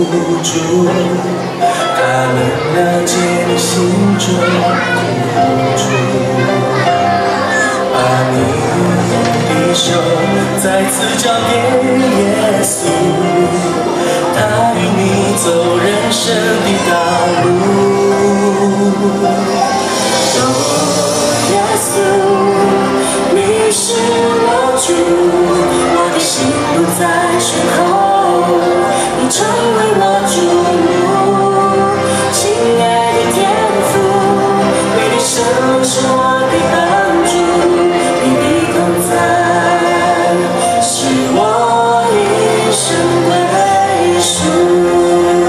助，他能了解你心中苦楚，把你的手再次交给耶稣，他与你走人生的道路。耶稣，你是我主，我的心不在身后，你成为我主路。亲爱的天父，你的生是我的帮助，你的同在是我一生归属。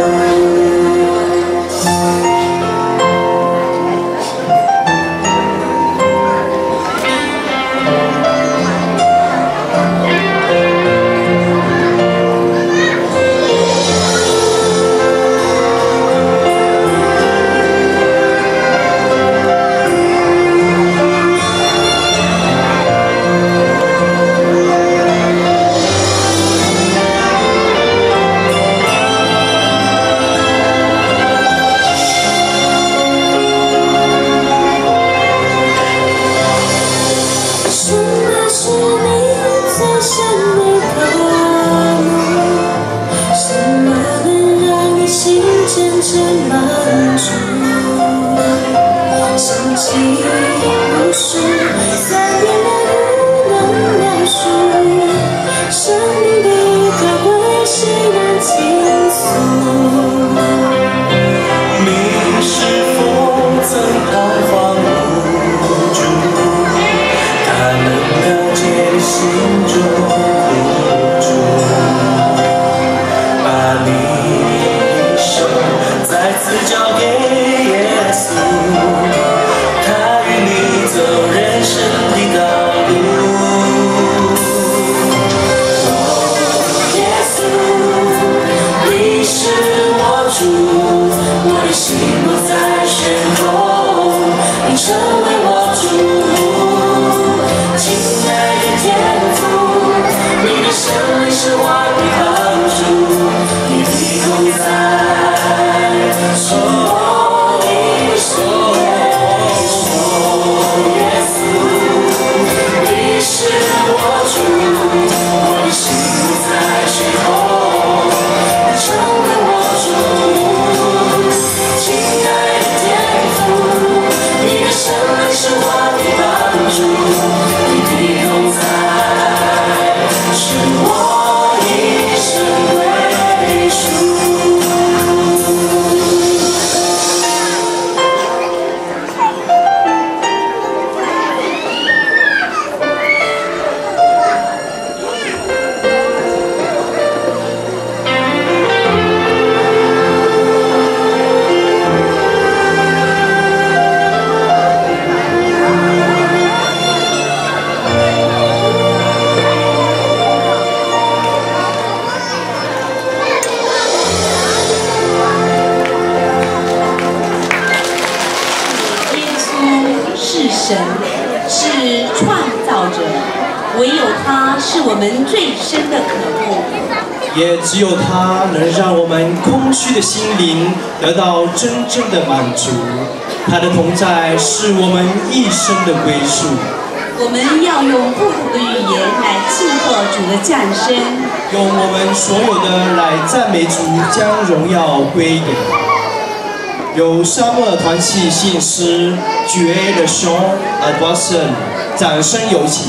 是创造者，唯有他是我们最深的渴慕， 也只有他能让我们空虚的心灵得到真正的满足。他的同在是我们一生的归宿。 我们要用不同的语言来庆贺主的降生， 用我们所有的来赞美主，将荣耀归给他。由沙漠团契信诗《Tuer le chant à toi seul》，掌声有请。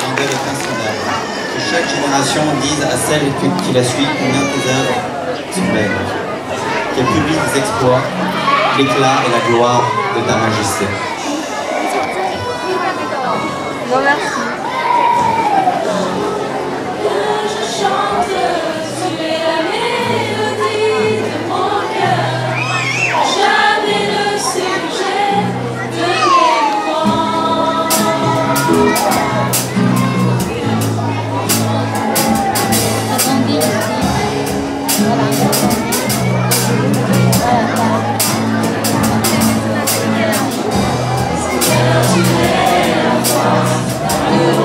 Que chaque génération dise à celle qui la suit combien tes œuvres sont belles. Qu'elle publie tes exploits, l'éclat et la gloire de ta majesté. Non, merci. Voilà.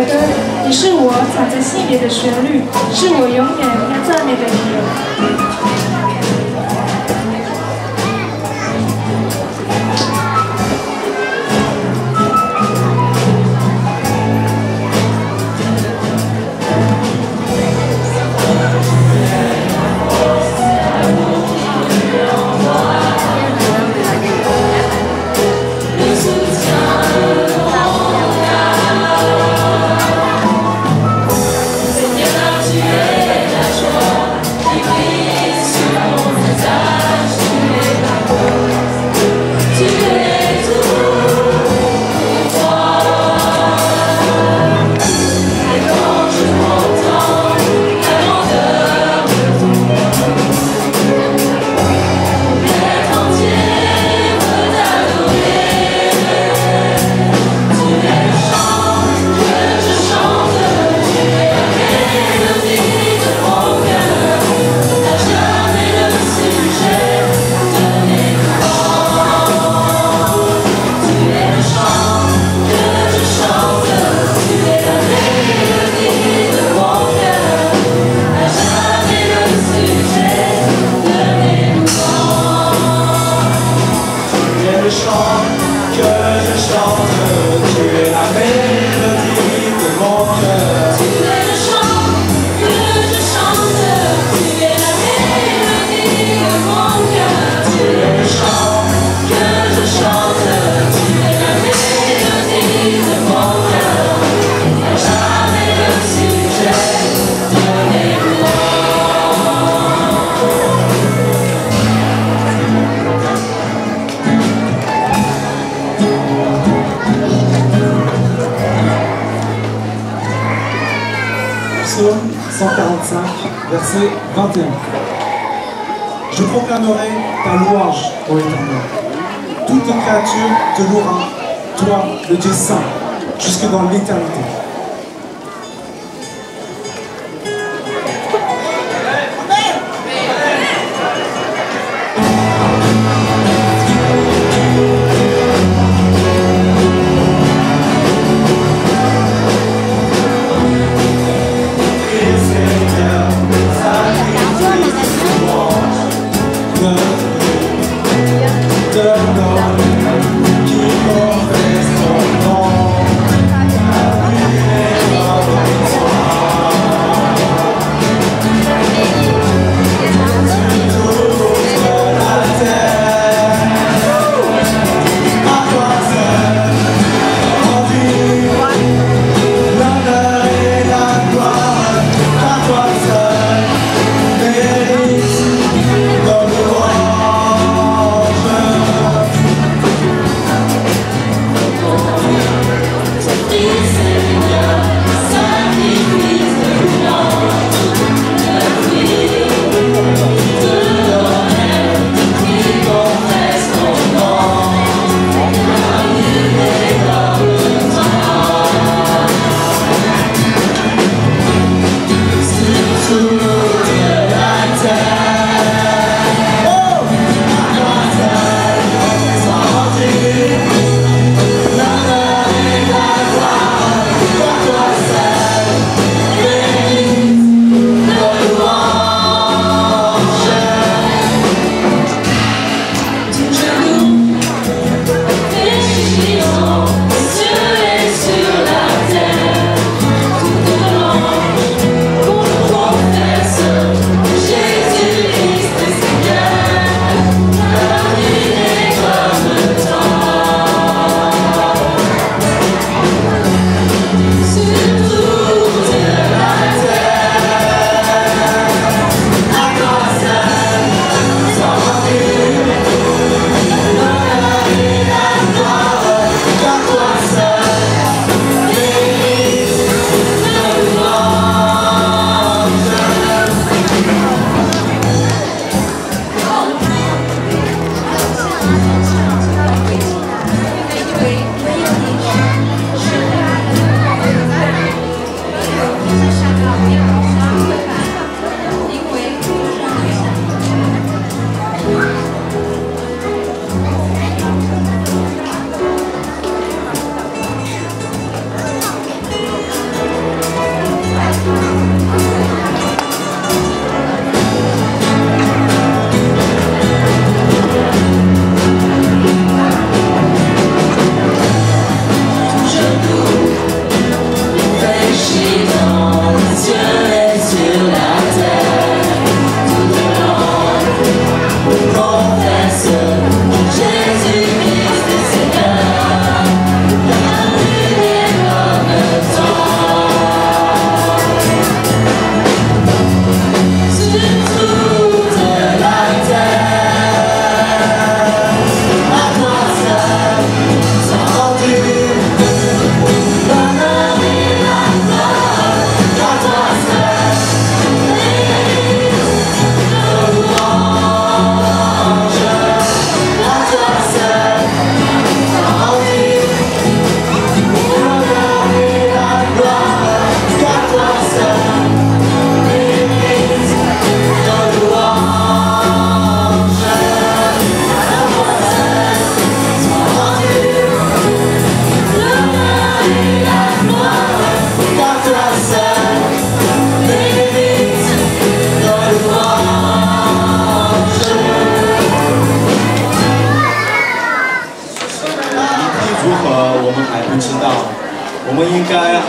歌，你是我藏在心里的旋律，是我永远要赞美的理由。 Psaume 145, verset 21. Je proclamerai ta louange, ô Éternel. Toute créature te louera, toi, le Dieu saint, jusque dans l'éternité.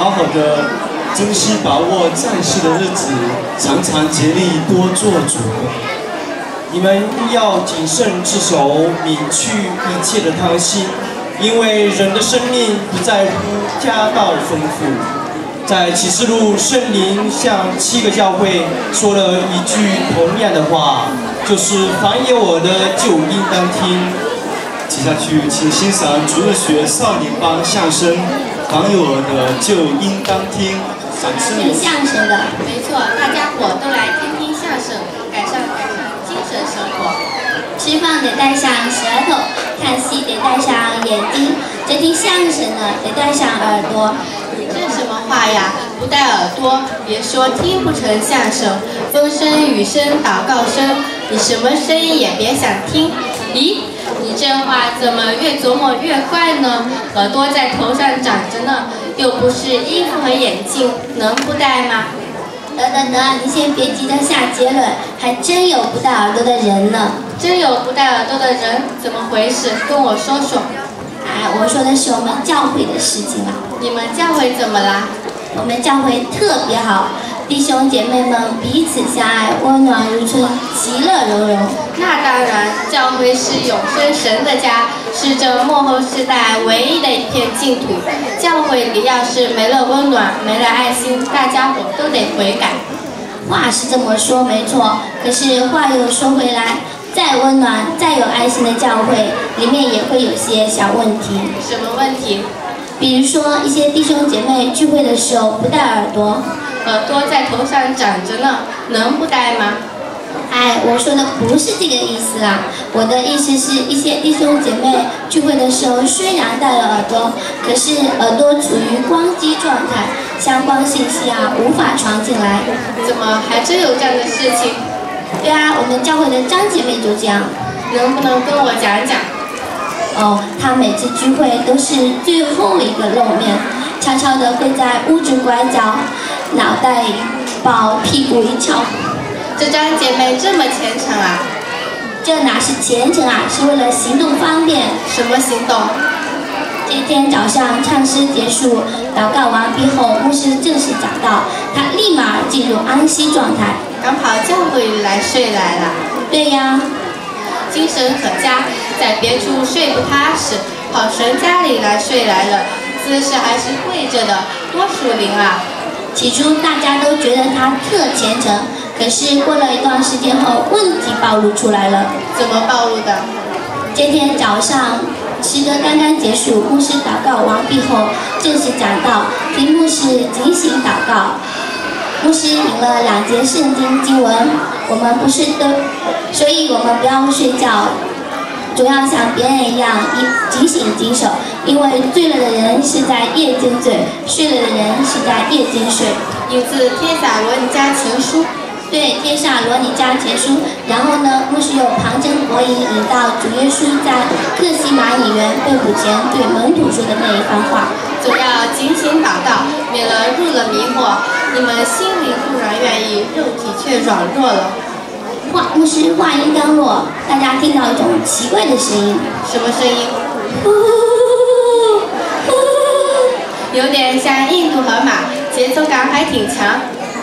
好好的珍惜把握在世的日子，常常竭力多做主。你们要谨慎自守，泯去一切的贪心，因为人的生命不在乎家道丰富。在启示录，圣灵向7个教会说了一句同样的话，就是凡有耳的就应当听。接下去，请欣赏主日学少年班相声，凡有耳的就应当听。掌声有请。 听相声的，没错，大家伙都来听听相声，改善精神生活。吃饭得带上舌头，看戏得带上眼睛，这听相声呢得带上耳朵。你这什么话呀？不带耳朵，别说听不成相声，风声、雨声、祷告声，你什么声音也别想听。咦，你这话怎么越琢磨越怪呢？耳朵在头上长着呢，又不是衣服和眼镜，能不戴吗？得，你先别急着下结论，还真有不戴耳朵的人呢。真有不戴耳朵的人，怎么回事？跟我说说。哎，我说的是我们教会的事情啊。你们教会怎么啦？我们教会特别好，弟兄姐妹们彼此相爱，温暖如春，其乐融融。那当然，教会是永生神的家，是这末后世代唯一的一片净土。教会里要是没了温暖，没了爱心，大家伙都得悔改。话是这么说没错，可是话又说回来，再温暖、再有爱心的教会，里面也会有些小问题。什么问题？比如说一些弟兄姐妹聚会的时候不戴耳朵，耳朵在头上长着呢，能不戴吗？哎，我说的不是这个意思啦，我的意思是一些弟兄姐妹聚会的时候虽然戴了耳朵，可是耳朵处于关机状态，相关信息无法传进来。怎么还真有这样的事情？对啊，我们教会的张姐妹就这样。能不能跟我讲讲？哦，她每次聚会都是最后一个露面，悄悄地会在屋子拐角，脑袋一抱，屁股一翘。这张姐妹这么虔诚啊？这哪是虔诚啊，是为了行动方便。什么行动？这天早上唱诗结束，祷告完毕后，牧师正式讲道，他立马进入安息状态，刚跑教会里来睡来了。对呀，精神可嘉，在别处睡不踏实，跑神家里来睡来了，姿势还是跪着的，多属灵啊！起初大家都觉得他特虔诚，可是过了一段时间后，问题暴露出来了。怎么暴露的？这天早上诗歌刚刚结束，牧师祷告完毕后，正式讲道，题目是警醒祷告。牧师引了2节圣经经文，我们不是都，所以我们不要睡觉，总要像别人一样警醒谨守，因为醉了的人是在夜间醉，睡了的人是在夜间睡。引自帖撒罗尼迦前书。对，帖撒罗尼迦前书。然后呢，牧师又旁征博引，引到主耶稣在客西马尼园被捕前对门徒说的那一番话，总要警醒祷告，免了入了迷惑。你们心里固然愿意，肉体却软弱了。牧师话音刚落，大家听到一种奇怪的声音。什么声音？呼呼，有点像印度河马，节奏感还挺强。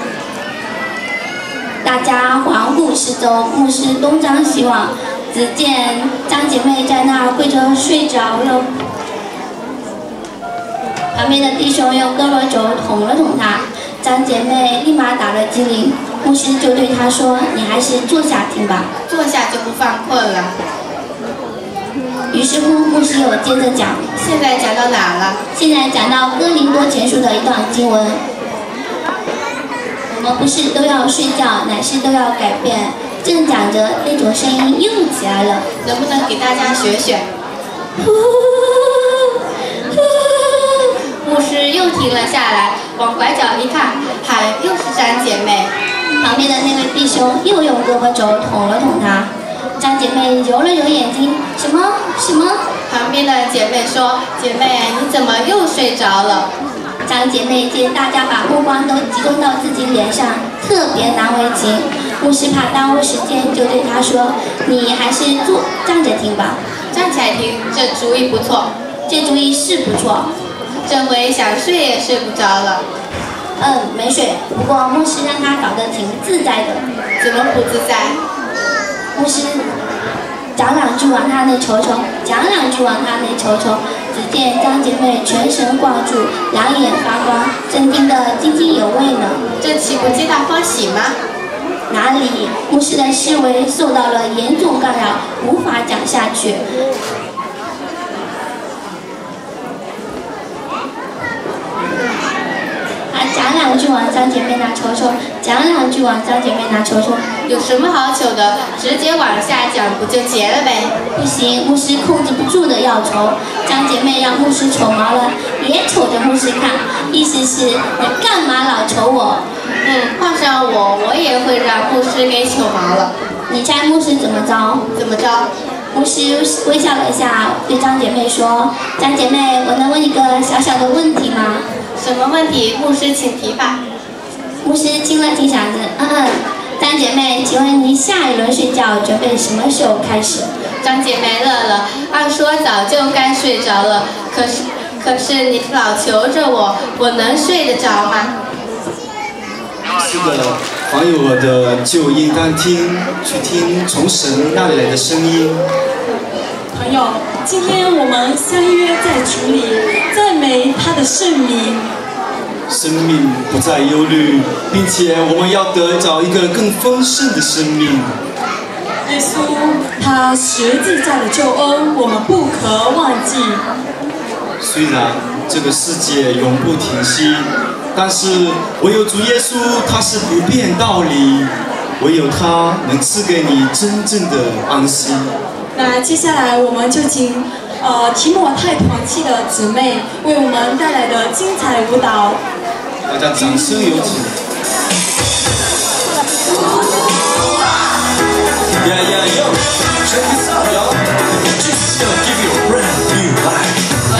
大家环顾四周，牧师东张西望，只见张姐妹在那儿跪着睡着了。旁边的弟兄用胳膊肘捅了捅她，张姐妹立马打了激灵。牧师就对她说：“你还是坐下听吧，坐下就不犯困了。”于是乎，牧师又接着讲。现在讲到哪了？现在讲到哥林多前书的一段经文。我们不是都要睡觉，乃是都要改变。正讲着，那种声音又起来了，能不能给大家学学？牧师又停了下来，往拐角一看，嗨，又是张姐妹。旁边的那位弟兄又用胳膊肘捅了捅她。张姐妹揉了揉眼睛，什么？旁边的姐妹说：“姐妹，你怎么又睡着了？”张姐妹见大家把目光都集中到自己脸上，特别难为情。牧师怕耽误时间，就对她说：“你还是站着听吧。”站起来听，这主意不错。这主意是不错。 这回想睡也睡不着了。 没睡，不过牧师让他搞得挺自在的。 怎么不自在？ 牧师讲两句往他那瞅瞅，讲两句往他那瞅瞅。只见张姐妹全神贯注，两眼发光，正听得津津有味呢。 这岂不皆大欢喜吗？ 哪里，牧师的思维受到了严重干扰，无法讲下去。讲两句往张姐妹那瞅瞅，讲两句往张姐妹那瞅瞅。 有什么好瞅的？直接往下讲不就结了呗？ 不行，牧师控制不住的要瞅。张姐妹让牧师瞅毛了，也瞅着牧师看，意思是你干嘛老瞅我？ 换上我也会让牧师给瞅毛了。 你猜牧师怎么着？ 怎么着？ 牧师微笑了一下，对张姐妹说：“张姐妹，我能问一个小小的问题吗？” 什么问题？牧师请提吧。 牧师清了清嗓子，张姐妹，请问您下一轮睡觉准备什么时候开始？ 张姐妹乐了，按说早就该睡着了，可是你老求着我能睡得着吗？ 是的，凡有耳的就应当听，去听从神那里来的声音。 朋友，今天我们相约在主里，赞美他的圣名。 生命不再忧虑，并且我们要得着一个更丰盛的生命。 耶稣他十字架的救恩，我们不可忘记。 虽然这个世界永不停息，但是唯有主耶稣他是不变道理，唯有他能赐给你真正的安息。 那接下来我们就请提摩太团契的姊妹为我们带来的精彩舞蹈。 大家掌声有请。Yeah, yeah, yo, check this out, y'all. Jesus is gonna give you a brand new life.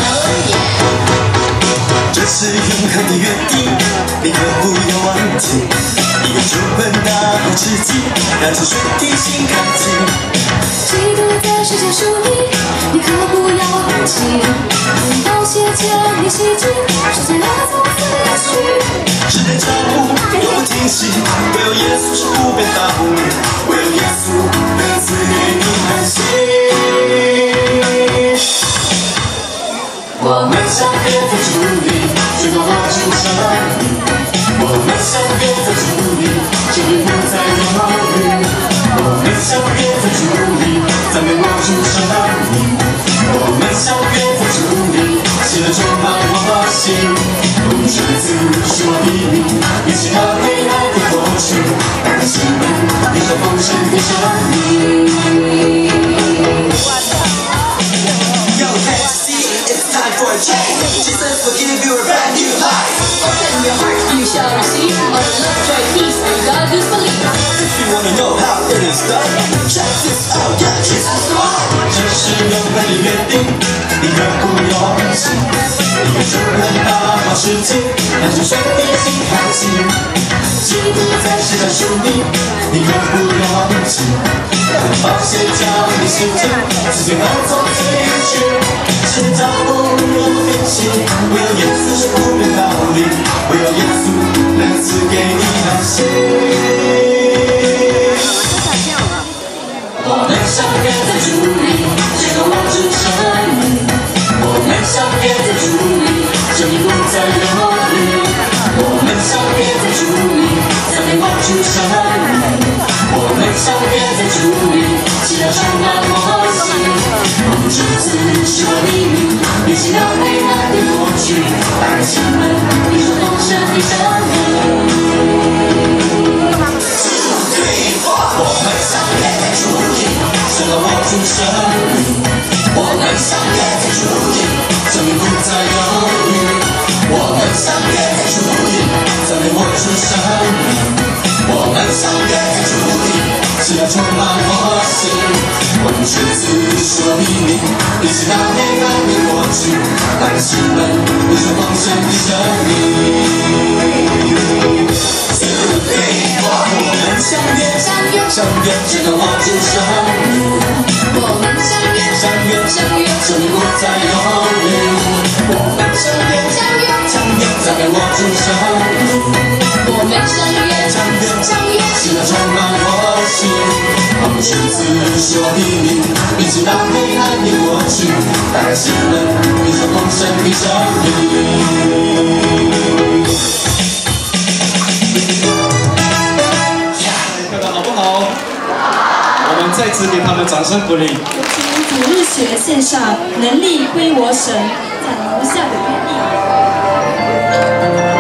这是永恒的约定，你可不要忘记。一个救恩大好奇迹，让这水滴心看清。基督在世界属你，你可不要忘记。到谢天你希冀，世界要从此离去。时间脚步永不停息，唯有耶稣是不变道理，唯有耶稣能赐给你安息。我们相约在主里，直到我主生命。我们相约在主里，生命不再忧虑。我们相约在主里，赞美我主生命。我们相约在主里，喜乐充满我心。不知子是我的命，一起让黑暗的过去，让心门领受丰盛的生命。Yo, can't you see it's time for a change? Jesus will give you a brand new life. Open your heart, you shall receive all the love, joy, peace, and God is belief. If you wanna know how it is done, check this out, yeah, Jesus Lord. 这是永恒的约定，你可不要忘记。一个救恩大好事情，让这水滴心看清。基督在世上属你，你可不要忘记。放下叫你心境，世界要从此离去。世界脚步永不停息，唯有耶稣是不变道理，唯有耶稣能赐给你安息。我们相约在主里，直到我主生命。我们相约在主里，生命不再忧虑。我们相约在主里，赞美我主生命。我们相约在主里，喜乐充满我心。不知子是我的命，一起让黑暗的过去，打开心门，领受丰盛的生命。我们相约在主里，直到我主生命。我们相约在主里，生命不再忧虑。我们相约在主里，赞美我主生命。我们相约在主里，喜乐充满我心。我们是子是我的命，一起让黑暗的过去，打开心门，领受丰盛的生命。我们相约，直到我主生命。我们相约，生命不再忧虑。我们相约。 握住手， 我们相约， 心中充满我心，我们亲自说的命，一起把黑暗给过去，带来新人，迎着丰盛的生命。 跳得好不好？我们再次给他们掌声鼓励。 请主日学献上，能力归我神，在留下的约定。